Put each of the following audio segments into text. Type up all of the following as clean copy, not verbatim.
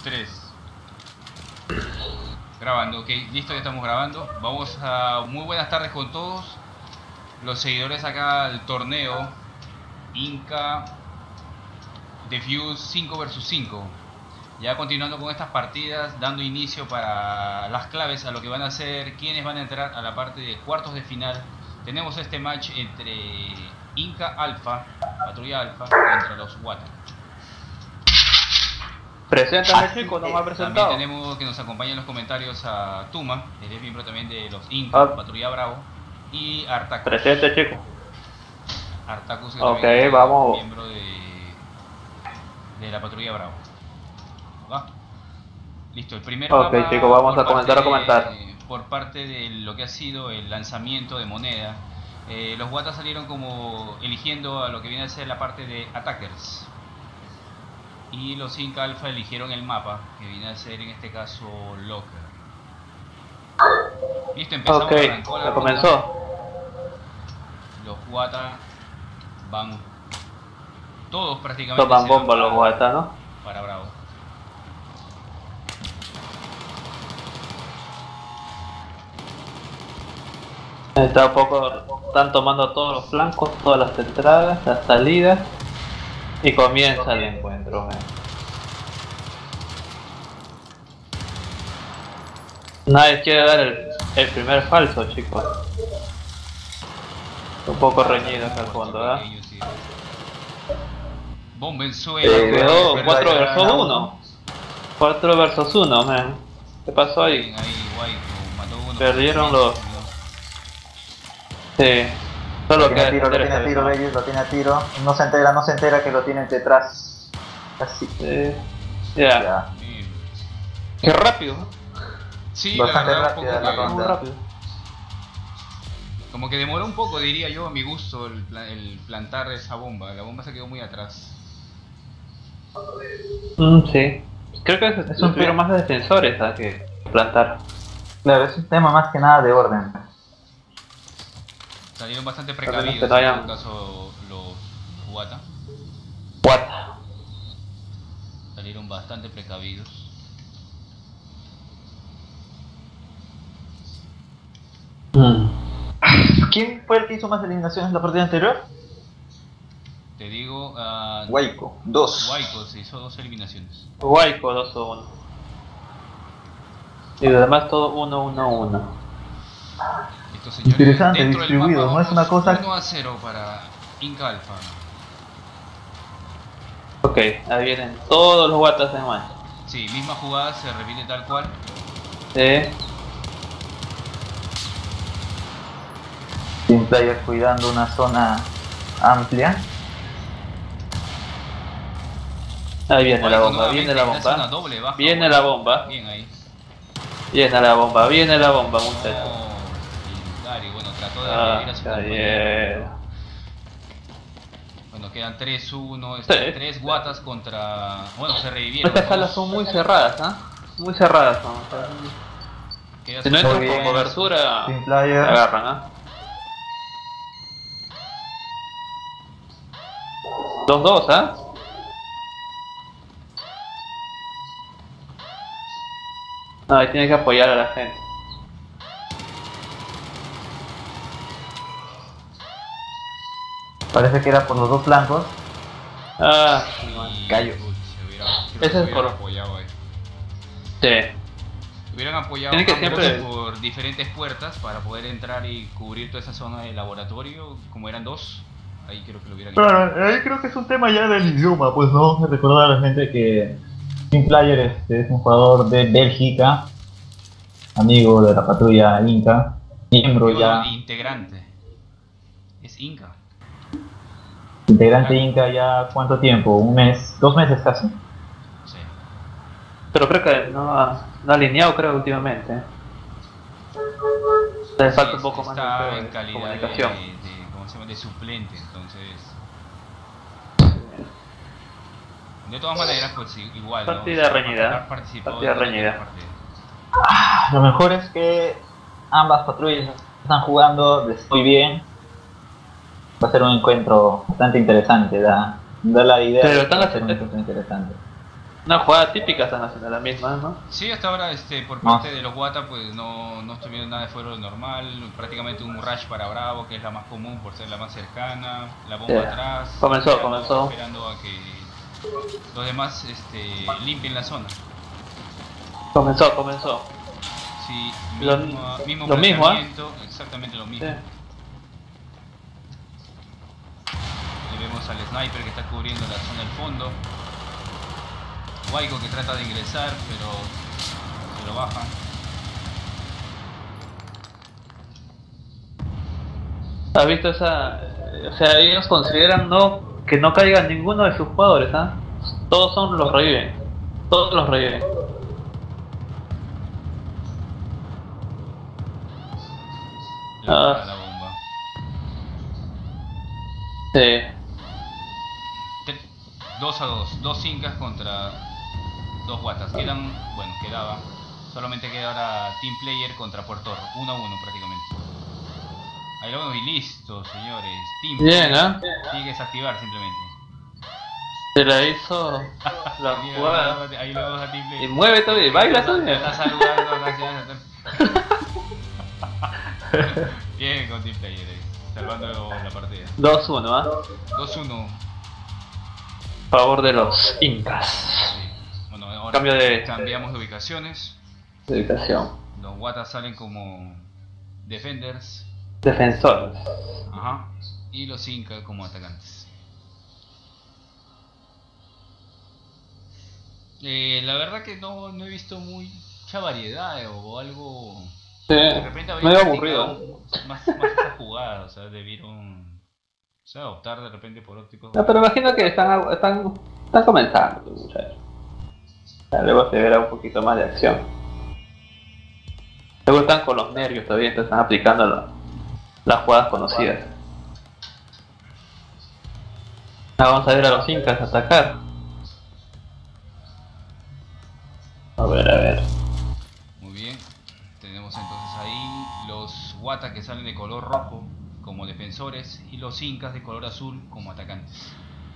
3. Grabando, ok, listo, ya estamos grabando. Vamos a muy buenas tardes con todos los seguidores acá al torneo Inca Defuse 5 vs 5. Ya continuando con estas partidas, dando inicio para las claves a lo que van a ser quienes van a entrar a la parte de cuartos de final. Tenemos este match entre Inca Alpha, Patrulla Alpha, contra los Wata. Preséntame, chicos, no me ha presentado. También tenemos que nos acompaña en los comentarios a Tuma, él es miembro también de los Inca, Patrulla Bravo, y Artacus. Presente, chicos. Artacus, que okay, vamos. Es miembro de la Patrulla Bravo. ¿Va? Listo, el primero. Ok, chicos, vamos a comentar. Por parte de lo que ha sido el lanzamiento de moneda, los Wata salieron como eligiendo a lo que viene a ser la parte de Attackers. Y los Inca Alpha eligieron el mapa, que viene a ser en este caso Locker. Listo, empezamos. Ok, ya comenzó. Los Wata van todos prácticamente. Toman bomba los Wata, ¿no? Para Bravo. Está un poco, están tomando todos los flancos, todas las entradas, las salidas. Y comienza el encuentro, Nadie quiere dar el primer falso, chicos. Un poco reñido acá al fondo, ¿verdad? Bomba en suelo. Quedó 4 vs 1. 4 vs 1, man. ¿Qué pasó ahí? Perdieron los... Sí. Solo lo tiene a tiro, Bellis, lo tiene a tiro. No se entera que lo tienen detrás. Así. Ya. Qué rápido. Sí, bastante la verdad, rápida la ronda. Muy rápido. Como que demoró un poco, diría yo, a mi gusto, el plantar esa bomba. La bomba se quedó muy atrás. Sí. Creo que es un tiro más de defensores que plantar. Claro, es un tema más que nada de orden. Salieron bastante precavidos, en este caso los Wata. Salieron bastante precavidos. ¿Quién fue el que hizo más eliminaciones en la partida anterior? Te digo... Waiko, 2. Waiko se hizo 2 eliminaciones. Waiko 2-1. Y además todo 1-1-1. Señores, interesante distribuido, no es una cosa... 1-0 para Inca Alpha. Ok, ahí vienen todos los Watas de man. Sí, misma jugada, se repite tal cual. Sí. Team Player cuidando una zona amplia. Ahí viene la bomba, viene la bomba. Viene la bomba. Bien ahí. Viene la bomba, muchachos. Bueno, trató de revivir a su compañero. Bueno, quedan 3-1, 3 Watas contra... Bueno, se revivieron. Estas salas son muy cerradas, Muy cerradas son. Si no entran con cobertura, se agarran, 2-2, No, ahí tiene que apoyar a la gente. Parece que era por los dos flancos. Callo. Ese es por apoyado ahí. Sí. Hubieran apoyado tiene que siempre por diferentes puertas para poder entrar y cubrir toda esa zona de laboratorio, como eran 2. Ahí creo que lo hubieran hecho. Claro, ahí creo que es un tema ya del idioma, pues no, recordar a la gente que Team Player es un jugador de Bélgica, amigo de la patrulla Inca, miembro ya... Integrante. Es Inca. Integrante Inca ya ¿cuánto tiempo? ¿Un mes? ¿2 meses casi? Sí. Pero creo que no ha alineado últimamente. Le falta un poco más en calidad comunicación. ¿Cómo se llama? De suplente, entonces... De todas maneras, pues igual, partida reñida. Partida reñida. Lo mejor es que ambas patrullas están jugando muy bien. Va a ser un encuentro bastante interesante, da la idea pero de que va a ser un encuentro interesante. Una jugada típica están haciendo la misma, ¿no? Sí, hasta ahora por parte de los Wata pues no estoy viendo nada de fuera de lo normal, prácticamente un rush para Bravo, que es la más común por ser la más cercana, la bomba atrás, comenzó. esperando a que los demás limpien la zona. Comenzó. Sí, mismo lo mismo, exactamente lo mismo. Sí. Y vemos al sniper que está cubriendo la zona del fondo. Waiko que trata de ingresar, pero se lo bajan. ¿Has visto esa? O sea, ellos consideran que no caiga ninguno de sus jugadores, ¿ah? Todos los reviven. Todos los reviven. La bomba. Sí. 2-2, 2 incas contra 2 Watas. Quedaba. Solamente queda ahora Team Player contra Puerto 1-1 prácticamente. Ahí lo vemos y listo, señores. Team Bien, Player tiene que desactivar simplemente. Se la hizo la jugada. Ahí lo vemos a Team Player. Y mueve todavía, baila todavía. Está saludando. Bien con Team Player ahí, salvando la partida. 2-1, ¿ah? 2-1. Favor de los incas. Sí. Bueno, ahora cambiamos de ubicaciones. De ubicación. Los Watas salen como defenders. Defensores. Ajá. Y los incas como atacantes. La verdad que no he visto mucha variedad o algo. Sí, De repente medio aburrido. Más esa jugada, o sea, debieron optar de repente por ópticos. No, pero imagino que están comenzando, muchachos. Luego se verá un poquito más de acción. Luego están con los nervios todavía, entonces están aplicando las jugadas conocidas. Ahora vamos a ver a los incas atacar. A ver. Muy bien. Tenemos entonces ahí los Wata que salen de color rojo como defensores y los incas de color azul como atacantes.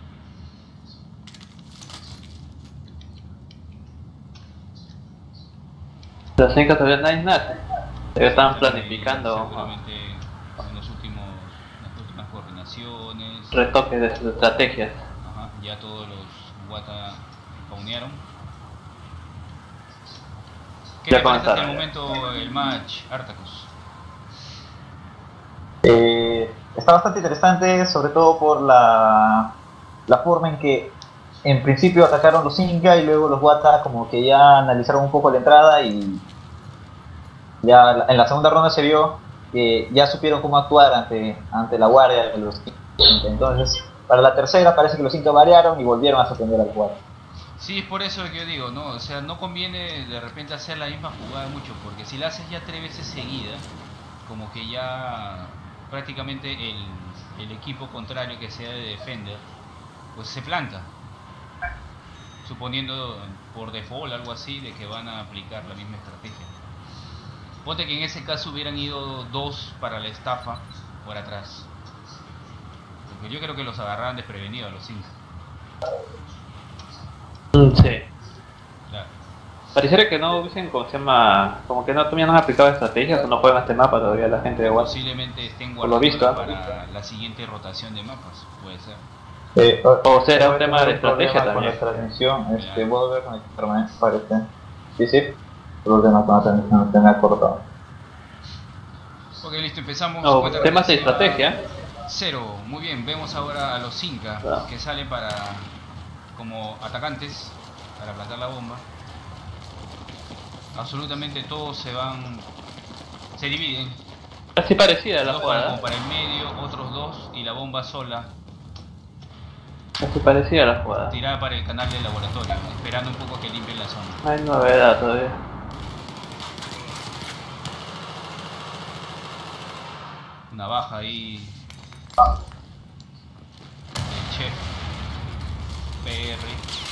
Los incas todavía no hay nada. Todavía están planificando. Seguramente en las últimas coordinaciones. Retoques de sus estrategias. Ajá, ya todos los Wata spawnearon. ¿Qué le parece hasta el momento el match, Artacus? Está bastante interesante, sobre todo por la forma en que en principio atacaron los Inca y luego los Wata como que ya analizaron un poco la entrada y ya en la segunda ronda se vio que ya supieron cómo actuar ante la guardia de los Inca. Entonces, para la tercera parece que los Inca variaron y volvieron a sorprender al Wata. Sí, es por eso que yo digo, ¿no? O sea, no conviene de repente hacer la misma jugada mucho, porque si la haces ya 3 veces seguida, como que ya prácticamente el equipo contrario que sea de defender, pues se planta. Suponiendo por default algo así de que van a aplicar la misma estrategia. Ponte que en ese caso hubieran ido 2 para la estafa por atrás. Porque yo creo que los agarraran desprevenidos a los 5. Sí. Claro. Pareciera que no hubiesen, como que no tuvieran aplicado estrategias o no juegan este mapa todavía la gente de Wata. Posiblemente estén Por lo visto, para la siguiente rotación de mapas, puede ser. O será un tema de estrategia con también. la transmisión, puedo ver con el permanente parece. Sí, problema con la transmisión, se me ha cortado. Ok, listo, empezamos. No, temas de estrategia. 0, muy bien, vemos ahora a los Inca que salen como atacantes para plantar la bomba. Absolutamente todos se dividen. Casi parecida la Dos jugada. como para el medio, otros 2 y la bomba sola Casi parecida la jugada. tirada para el canal del laboratorio, esperando un poco a que limpien la zona. No hay novedad todavía. Una baja ahí el chef PR.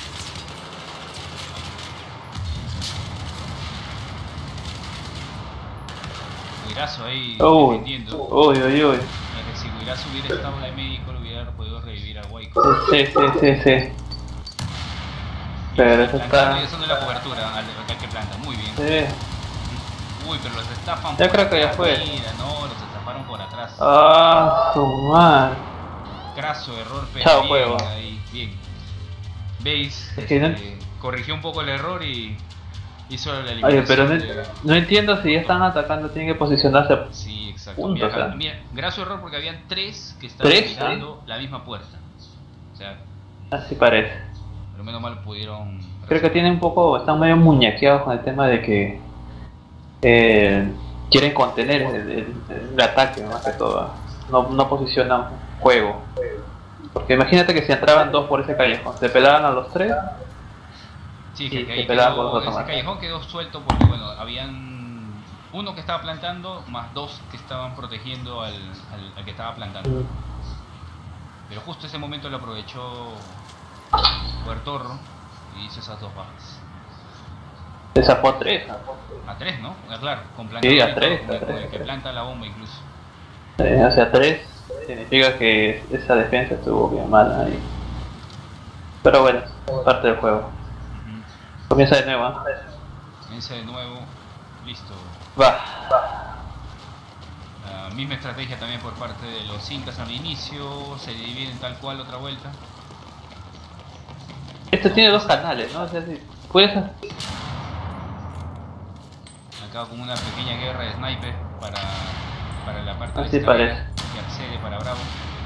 Guirazo ahí defendiendo. Uy. Si Guirazo hubiera estado de médico, lo hubiera podido revivir a Waiko. Sí. Pero eso Plantando y está... haciendo la cobertura al que planta, muy bien. Sí. Uy, pero los estafan Yo por creo que ya atrás, fue. mira, no, los estafaron por atrás. Ah, su madre. Craso error, pero Chao, bien, juego. ahí, bien. ¿Veis? Es que no- Corrigió un poco el error y hizo la Oye, eliminación pero no, de- no entiendo si ya están atacando, tienen que posicionarse. Sí, exacto. Punto, Mira, o sea. mira, graso error porque habían 3 que estaban ¿Tres? mirando la misma puerta. O sea, Así parece. pero menos mal pudieron... Creo que tienen un poco, están medio muñequeados con el tema de que quieren contener el ataque más que todo. No posicionan juego. Porque imagínate que si entraban 2 por ese callejón, se pelaban a los 3. Sí, Sí, que ahí se pelaban con quedó, los ese automáticos. callejón quedó suelto porque, bueno, habían uno que estaba plantando más 2 que estaban protegiendo al que estaba plantando. Pero justo ese momento lo aprovechó Puertorro y hizo esas 2 bajas. Se zapó a 3. A 3, ¿no? Ah, claro, con Sí, plantador a y tres, todo, a con el tres. que planta la bomba incluso. O sea, 3 significa que esa defensa estuvo bien mala ahí. Pero bueno, parte del juego. Ujú. Comienza de nuevo. Comienza de nuevo, listo. Va. Misma estrategia también por parte de los incas al inicio, se dividen tal cual otra vuelta. Esto tiene 2 canales, ¿no? O sea, si puedes... Acaba con una pequeña guerra de sniper para la parte Así de parece. que accede para Bravo.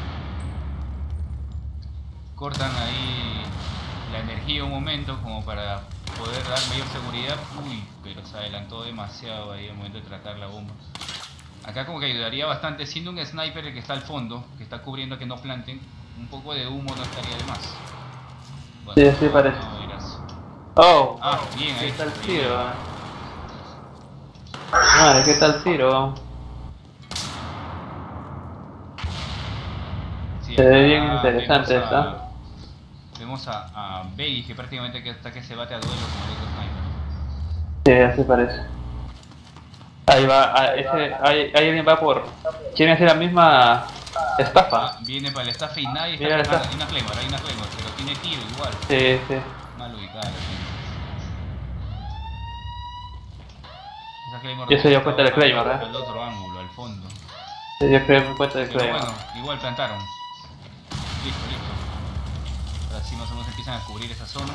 Cortan ahí la energía un momento como para poder dar mayor seguridad. Uy, pero se adelantó demasiado ahí al momento de tratar la bomba. Acá como que ayudaría bastante, siendo un sniper el que está al fondo, que está cubriendo que no planten, un poco de humo no estaría de más. Sí, así parece. no, irás. Oh, Ah, bien ahí. ¿qué tal bien. tiro? Madre, ¿qué tal tiro? Sí, Se ve acá bien interesante vemos a- esta. Vemos a Baby que prácticamente que hasta que se bate a duelo con el otro sniper. Sí, así parece. Ahí va, ahí alguien va por... ¿Quieren hacer la misma estafa? Ah, viene para el staff y nadie está Mira, tocando. está. Hay una Claymore, pero tiene tiro igual. Sí, sí. Mal ubicada la Claymore. Esa Claymore Ya se dio estaba cuenta de la Claymore, al otro ángulo, al fondo. Se dio en cuenta de Pero que... bueno, igual plantaron. Listo, listo. Ahora sí más o menos empiezan a cubrir esa zona.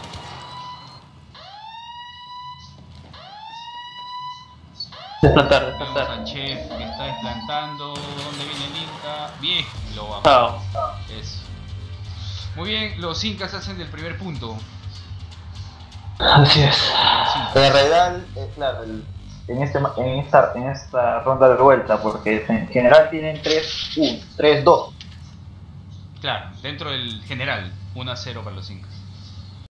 Desplantar, Vemos desplantar. al chef que está desplantando. ¿Dónde viene el Inca? Bien, lo bajó. Chao. Eso. Muy bien, los Incas hacen del primer punto. Así es. Los Incas. En realidad, claro, en esta ronda de vuelta, porque en general tienen 3-1, 3-2. Claro, dentro del general, 1-0 para los Incas.